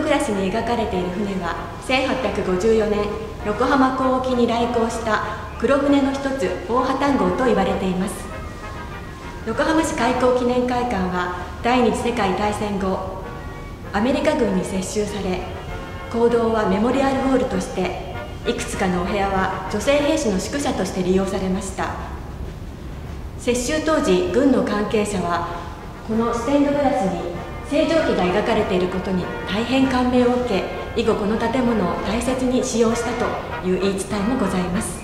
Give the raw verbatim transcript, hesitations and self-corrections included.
グラスに描かれている船はせんはっぴゃくごじゅうよねん横浜港沖に来航した黒船の一つ大破綻号と言われています。横浜市開港記念会館は第二次世界大戦後アメリカ軍に接収され、講堂はメモリアルホールとしていくつかのお部屋は女性兵士の宿舎として利用されました。接収当時、軍の関係者はこのステンドグラスに星条旗が描かれていることに大変感銘を受け、以後この建物を大切に使用したという言い伝えもございます。